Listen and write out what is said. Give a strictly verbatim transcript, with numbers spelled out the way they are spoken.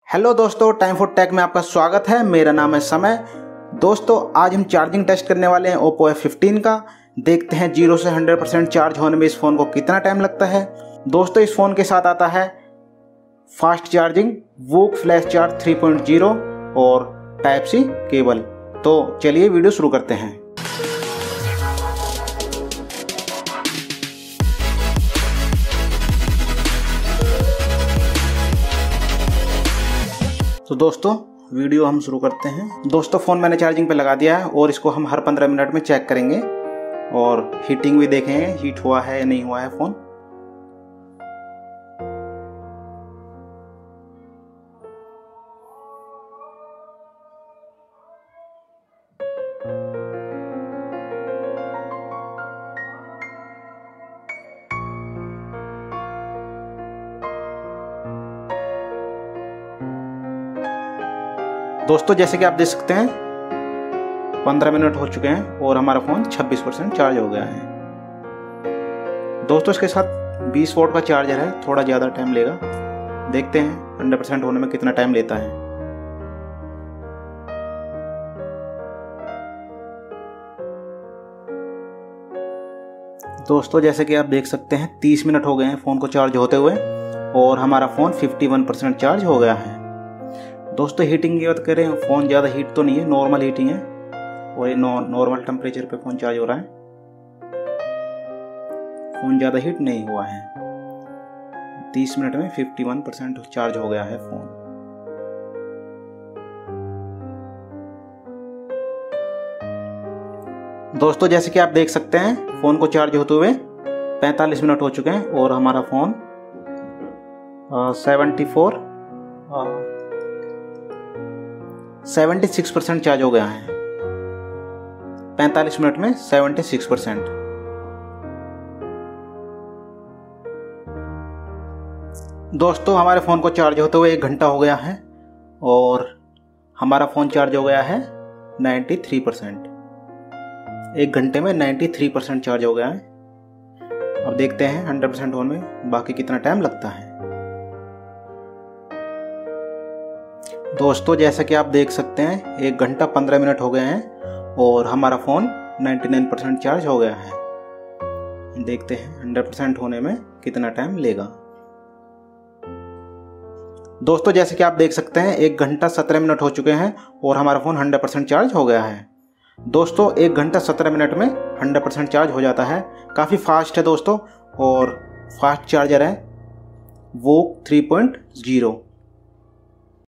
Hello दोस्तों, time for take में आपका स्वागत है। मेरा नाम है समय। दोस्तों आज हम चार्जिंग टेस्ट करने वाले हैं ओप्पो एफ फिफ्टीन का। देखते हैं जीरो से हंड्रेड परसेंट चार्ज होने में इस फ़ोन को कितना टाइम लगता है। दोस्तों इस फ़ोन के साथ आता है fast charging, VOOC flash charge three point zero और टाइप सी केबल। तो चलिए वीडियो शुरू करते हैं। तो दोस्तों वीडियो हम शुरू करते हैं। दोस्तों फ़ोन मैंने चार्जिंग पे लगा दिया है और इसको हम हर पंद्रह मिनट में चेक करेंगे और हीटिंग भी देखेंगे, हीट हुआ है या नहीं हुआ है फ़ोन। दोस्तों जैसे कि आप देख सकते हैं पंद्रह मिनट हो चुके हैं और हमारा फ़ोन छब्बीस परसेंट चार्ज हो गया है। दोस्तों इसके साथ बीस वोल्ट का चार्जर है, थोड़ा ज़्यादा टाइम लेगा। देखते हैं हंड्रेड परसेंट होने में कितना टाइम लेता है। दोस्तों जैसे कि आप देख सकते हैं तीस मिनट हो गए हैं फ़ोन को चार्ज होते हुए और हमारा फ़ोन इक्यावन परसेंट चार्ज हो गया है। दोस्तों हीटिंग की बात करें, फ़ोन ज़्यादा हीट तो नहीं है, नॉर्मल हीटिंग है और नॉर्मल टेम्परेचर पे फ़ोन चार्ज हो रहा है। फ़ोन ज़्यादा हीट नहीं हुआ है। तीस मिनट में इक्यावन परसेंट चार्ज हो गया है फ़ोन। दोस्तों जैसे कि आप देख सकते हैं फ़ोन को चार्ज होते हुए पैंतालीस मिनट हो चुके हैं और हमारा phone seventy four seventy six percent charge हो गया है। पैंतालीस मिनट में सेवेंटी सिक्स परसेंट। दोस्तों हमारे फ़ोन को चार्ज होते हुए एक घंटा हो गया है और हमारा फ़ोन चार्ज हो गया है नाइन्टी थ्री परसेंट। एक घंटे में नाइन्टी थ्री परसेंट चार्ज हो गया है। अब देखते हैं हंड्रेड परसेंट होने में बाकी कितना टाइम लगता है। दोस्तों जैसा कि आप देख सकते हैं एक घंटा पंद्रह मिनट हो गए हैं और हमारा फ़ोन निन्यानवे परसेंट चार्ज हो गया है। देखते हैं हंड्रेड परसेंट होने में कितना टाइम लेगा। दोस्तों जैसे कि आप देख सकते हैं एक घंटा सत्रह मिनट हो चुके हैं और हमारा फ़ोन हंड्रेड परसेंट चार्ज हो गया है। दोस्तों एक घंटा सत्रह मिनट में हंड्रेड परसेंट चार्ज हो जाता है। काफ़ी फास्ट है दोस्तों और फास्ट चार्जर है, वो थ्री पॉइंट ज़ीरो।